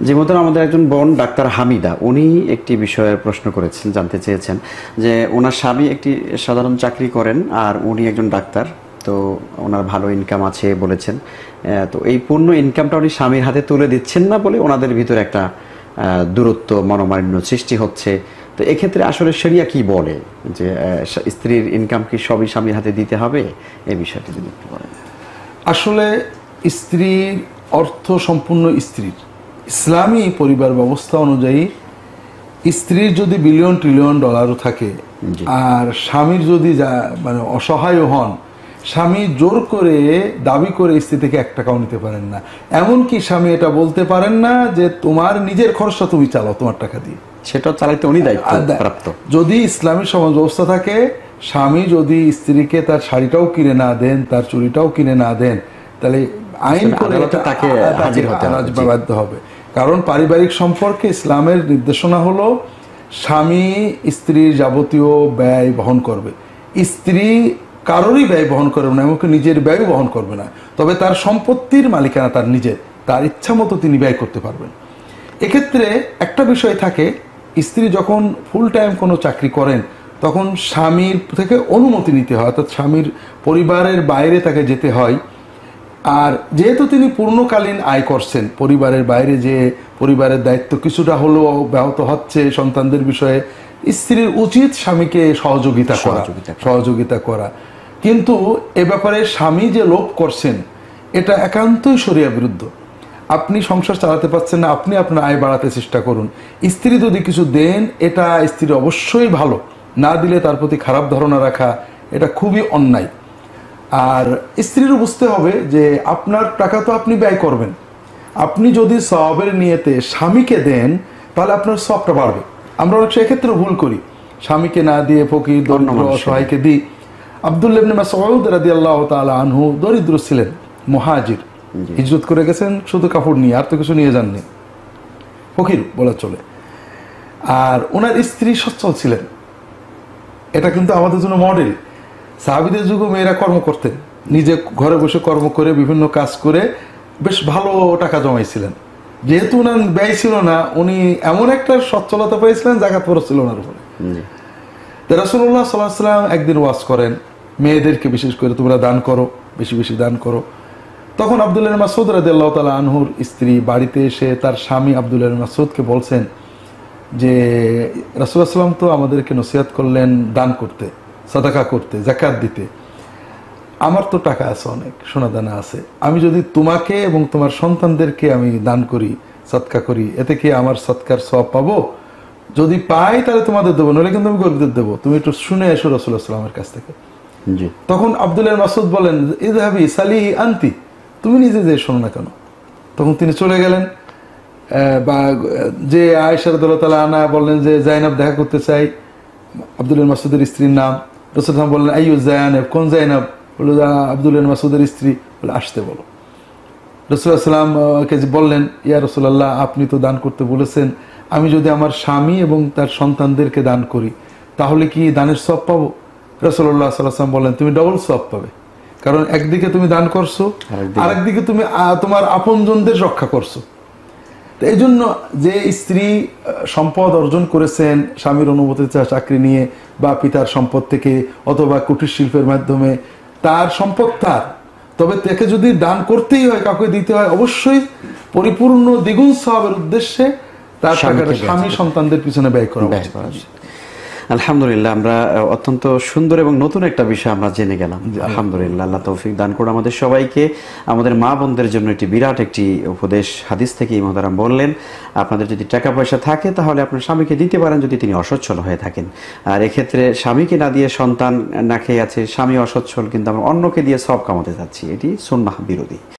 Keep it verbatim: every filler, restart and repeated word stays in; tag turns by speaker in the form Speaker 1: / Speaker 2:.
Speaker 1: যেমন আমাদের একজন বোন ডাক্তার হামিদা, উনি একটি বিষয়ে প্রশ্ন করেছেন, জানতে চেয়েছেন যে ওনার স্বামী একটি সাধারণ চাকরি করেন আর উনি একজন ডাক্তার, তো ওনার ভালো ইনকাম আছে বলেছেন। তো এই পূর্ণ ইনকামটা উনি স্বামীর হাতে তুলে দিচ্ছেন না বলে ওনাদের ভিতরে একটা দূরত্ব, মনোমালিন্য সৃষ্টি হচ্ছে। তো এক্ষেত্রে আসলে শরিয়া কি বলে যে স্ত্রীর ইনকাম কি সবই স্বামীর হাতে দিতে হবে, এই বিষয়টি যদি একটু বলেন।
Speaker 2: আসলে স্ত্রীর অর্থ সম্পূর্ণ স্ত্রীর। ইসলামী পরিবার ব্যবস্থা অনুযায়ী স্ত্রীর যদি বিলিয়ন ট্রিলিয়ন ডলারও থাকে আর স্বামীর যদি যা মানে অসহায় হন, স্বামী জোর করে দাবি করে স্ত্রী থেকে এক টাকাও নিতে পারেন না। এমনকি স্বামী এটা বলতে পারেন না যে তোমার নিজের খরচটা তুমি চালাও তোমার টাকা দিয়ে,
Speaker 1: সেটা চালাইতে উনি দায়িত্বপ্রাপ্ত।
Speaker 2: যদি ইসলামী সমাজ ব্যবস্থা থাকে, স্বামী যদি স্ত্রীকে তার শাড়িটাও কিনে না দেন, তার চুড়িটাও কিনে না দেন, তাহলে আইন করে তাকে হাজির হতে বাধ্য হবে। কারণ পারিবারিক সম্পর্কে ইসলামের নির্দেশনা হলো স্বামী স্ত্রীর যাবতীয় ব্যয় বহন করবে, স্ত্রী কারোরই ব্যয় বহন করবে না, এমনকি নিজের ব্যয় বহন করবে না। তবে তার সম্পত্তির মালিকানা তার নিজের, তার ইচ্ছা মতো তিনি ব্যয় করতে পারবেন। এক্ষেত্রে একটা বিষয় থাকে, স্ত্রী যখন ফুল টাইম কোনো চাকরি করেন তখন স্বামীর থেকে অনুমতি নিতে হয়, অর্থাৎ স্বামীর পরিবারের বাইরে তাকে যেতে হয়। আর যেহেতু তিনি পূর্ণকালীন আয় করছেন, পরিবারের বাইরে যে পরিবারের দায়িত্ব কিছুটা হলেও ব্যাহত হচ্ছে সন্তানদের বিষয়ে, স্ত্রীর উচিত স্বামীকে সহযোগিতা করা সহযোগিতা করা কিন্তু এ ব্যাপারে স্বামী যে লোভ করছেন এটা একান্তই শরিয়া বিরুদ্ধ। আপনি সংসার চালাতে পারছেন না, আপনি আপনার আয় বাড়াতে চেষ্টা করুন। স্ত্রী যদি কিছু দেন এটা স্ত্রীর অবশ্যই ভালো, না দিলে তার প্রতি খারাপ ধারণা রাখা এটা খুবই অন্যায়। আর স্ত্রীরও বুঝতে হবে যে আপনার টাকা তো আপনি ব্যয় করবেন, আপনি যদি সওয়াবের নিয়তে স্বামীকে দেন তাহলে আপনার সওয়াবটা বাড়বে। আমরা অনেক সেক্ষেত্রে ভুল করি, স্বামীকে না দিয়ে ফকির দরিদ্র অসহায়কে দিই। আব্দুল্লাহ ইবনে মাসউদ রাদিয়াল্লাহু তাআলা আনহু দরিদ্র ছিলেন, মুহাজির, হিজরত করে গেছেন শুধু কাপড় নিয়ে, আর তো কিছু নিয়ে যাননি, ফকির বলা চলে। আর ওনার স্ত্রী সচ্ছল ছিলেন, এটা কিন্তু আমাদের জন্য মডেল। সাহাবীদের যুগে মেয়েরা কর্ম করতেন, নিজে ঘরে বসে কর্ম করে বিভিন্ন কাজ করে বেশ ভালো টাকা জমাইছিলেন। যেহেতু ওনার ব্যয় ছিল না, উনি এমন একটা সচ্ছলতা পেয়েছিলেন জাকাত ফরজ ছিল ওনার উপরে। রাসূলুল্লাহ সাল্লাল্লাহু আলাইহি ওয়াসাল্লাম একদিন ওয়াজ করেন মেয়েদেরকে, বিশেষ করে তোমরা দান করো, বেশি বেশি দান করো। তখন আব্দুল্লাহ ইবনে মাসউদ রাদিয়াল্লাহু তাআলা আনহুর স্ত্রী বাড়িতে এসে তার স্বামী আব্দুল্লাহ ইবনে মাসউদকে বলছেন যে রাসূলুল্লাহ সাল্লাল্লাহু আলাইহি ওয়াসাল্লাম তো আমাদেরকে নসিহত করলেন দান করতে, সাদাকা করতে, যাকাত দিতে। আমার তো টাকা আছে, অনেক সোনা দানা আছে, আমি যদি তোমাকে এবং তোমার সন্তানদেরকে আমি দান করি, সদকা করি, এতে কি আমার সদকার সওয়াব পাবো? যদি পাই তাহলে তোমাদের দেবো, নইলে কিন্তু আমি গরিবদের দেবো, তুমি একটু শুনে এসো রাসূলুল্লাহ সাল্লাল্লাহু আলাইহি ওয়াসাল্লামের কাছ থেকে। তখন আব্দুল্লাহ ইবনে মাসউদ বলেন, ইযহাবি সালিহি আনতি, তুমি নিজে যে শোনো না কেন। তখন তিনি চলে গেলেন। বা যে আয়েশা রাদিয়াল্লাহু তাআলা আনহা বললেন যে জাইনাব দেখা করতে চাই, আব্দুল্লাহ ইবনে মাসউদের স্ত্রীর নাম। রাসূলুল্লাহ বললেন আইয়ু জাইনাব, কোন জাইনাব? বলল আব্দুল্লাহ ইবনে মাসউদের স্ত্রী। বলে আসতে বলো। রাসূলুল্লাহ সাল্লামকে বললেন, ইয়া রাসূলুল্লাহ আপনি তো দান করতে বলেছেন, আমি যদি আমার স্বামী এবং তার সন্তানদেরকে দান করি তাহলে কি দানের সওয়াব পাবো? রাসূলুল্লাহ সাল্লাল্লাহু আলাইহি ওয়াসাল্লাম বললেন, তুমি ডবল সওয়াব পাবে, কারণ একদিকে তুমি দান করছো, আরেকদিকে তুমি তোমার আপনজনদের রক্ষা করছো। তো এই জন্য যে স্ত্রী সম্পদ অর্জন করেছেন স্বামীর অনুমতিতে চাকরি নিয়ে বা পিতার সম্পদ থেকে অথবা কুটির শিল্পের মাধ্যমে, তার সম্পদ তার, তবে তাকে যদি দান করতেই হয়, কাউকে দিতে হয়, অবশ্যই পরিপূর্ণ দ্বিগুণ সওয়াবের উদ্দেশ্যে তার টাকাটা স্বামী সন্তানদের পিছনে ব্যয় করা উচিত।
Speaker 1: আলহামদুলিল্লাহ, আমরা অত্যন্ত সুন্দর এবং নতুন একটা বিষয় আমরা জেনে গেলাম। আলহামদুলিল্লাহ, আল্লাহ তৌফিক দান করুন আমাদের সবাইকে। আমাদের মা বোনদের জন্য একটি বিরাট একটি উপদেশ হাদিস থেকে ইমাম বললেন, আপনাদের যদি টাকা পয়সা থাকে তাহলে আপনার স্বামীকে দিতে পারেন যদি তিনি অসচ্ছল হয়ে থাকেন। আর এক্ষেত্রে স্বামীকে না দিয়ে সন্তান না খেয়ে আছে, স্বামী অসচ্ছল কিন্তু আমরা অন্যকে দিয়ে সওয়াব কামাতে যাচ্ছি, এটি সুন্নাহ বিরোধী।